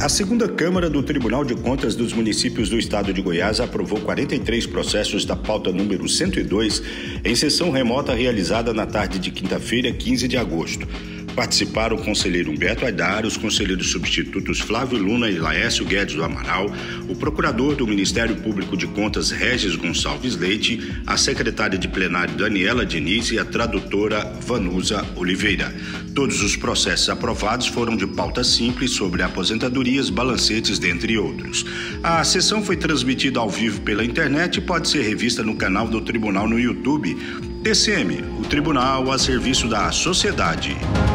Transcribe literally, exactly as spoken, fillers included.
A segunda Câmara do Tribunal de Contas dos Municípios do Estado de Goiás aprovou quarenta e três processos da pauta número cento e dois em sessão remota realizada na tarde de quinta-feira, quinze de agosto. Participaram o conselheiro Humberto Aidar, os conselheiros substitutos Flávio Luna e Laércio Guedes do Amaral, o procurador do Ministério Público de Contas Regis Gonçalves Leite, a secretária de plenário Daniela Diniz e a tradutora Vanusa Oliveira. Todos os processos aprovados foram de pauta simples sobre aposentadorias, balancetes, dentre outros. A sessão foi transmitida ao vivo pela internet e pode ser revista no canal do Tribunal no YouTube. T C M, o Tribunal a serviço da sociedade.